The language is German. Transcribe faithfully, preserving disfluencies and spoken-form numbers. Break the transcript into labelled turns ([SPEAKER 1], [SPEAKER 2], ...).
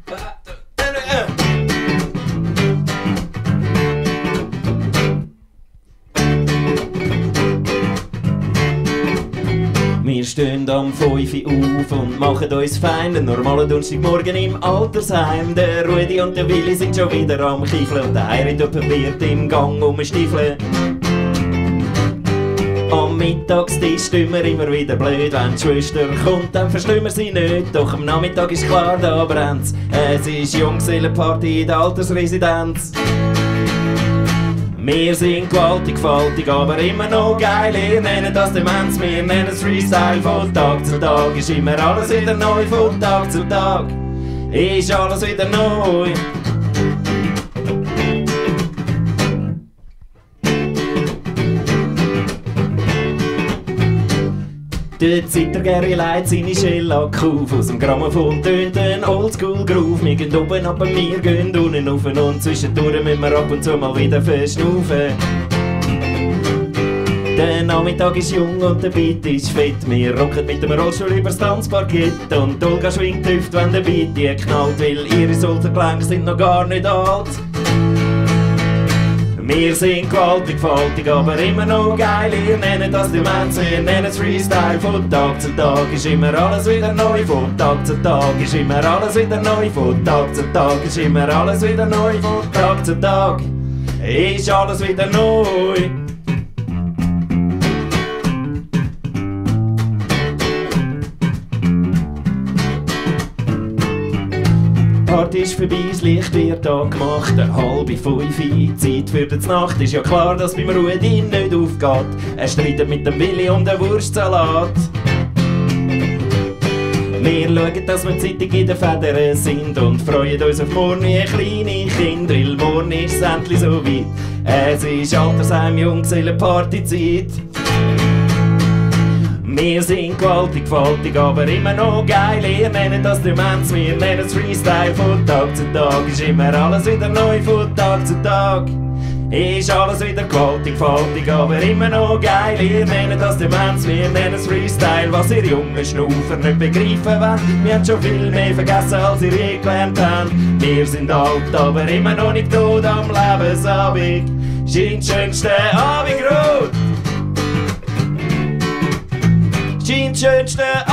[SPEAKER 1] Wir stehen am fünf Uhr auf und machen uns fein. Einen normalen Donnerstagmorgen im Altersheim. Der Rudi und der Willi sind schon wieder am Kiefeln und der Heiri wird im Gang umstiefeln. Am Mittagstisch stehen wir immer wieder blöd. Wenn die Schwester kommt, dann verstehen wir sie nicht. Doch am Nachmittag ist klar, da brennt's. Es ist Junggesellenparty in der Altersresidenz. Wir sind gewaltig, faltig, aber immer noch geil. Ihr nennt das Demenz, wir nennen es Freestyle. Von Tag zu Tag ist immer alles wieder neu. Von Tag zu Tag ist alles wieder neu. Der Zittergeri leitet seine Schellack auf. Aus dem Grammophon tönt ein Oldschool-Groove. Wir gehen oben, aber wir gehen unten rauf. Und zwischendurch müssen wir ab und zu mal wieder verschnaufen. Der Nachmittag ist jung und der Beat ist fett. Wir rocken mit dem Rollstuhl übers Tanzparkett. Und Olga schwingt Hüft, wenn der Beat die knallt. Weil ihre Schultergelenke sind noch gar nicht alt. Wir sind gewaltig, faltig, aber immer noch geil. Ihr nennt das Demenz, ihr nennt es Freestyle. Von Tag zu Tag ist immer alles wieder neu. Von Tag zu Tag ist immer alles wieder neu. Von Tag zu Tag ist immer alles wieder neu. Von Tag zu Tag ist alles wieder neu. Die Party ist vorbei, das Licht wird angemacht. Eine halbe fünf, Zeit für die Nacht. Ist ja klar, dass beim Rudi nicht aufgeht. Er streitet mit dem Willi um den Wurstsalat. Wir schauen, dass wir zeitig in den Federn sind und freuen uns auf morgen wie kleine Kinder. Weil morgen ist es endlich so weit. Es ist Altersheim, Junggesellenpartyzeit. Wir sind gewaltig, faltig, aber immer noch geil. Ihr nennt das Demenz, wir nennen es Freestyle. Von Tag zu Tag ist immer alles wieder neu. Von Tag zu Tag ist alles wieder gewaltig, faltig, aber immer noch geil. Ihr nennt das Demenz, wir nennen es Freestyle. Was ihr jungen Schnaufer nicht begreifen wollt, wir haben schon viel mehr vergessen, als ihr je gelernt habt. Wir sind alt, aber immer noch nicht tot am Lebensabend. Scheint schönste Abendrot. Scheint schönste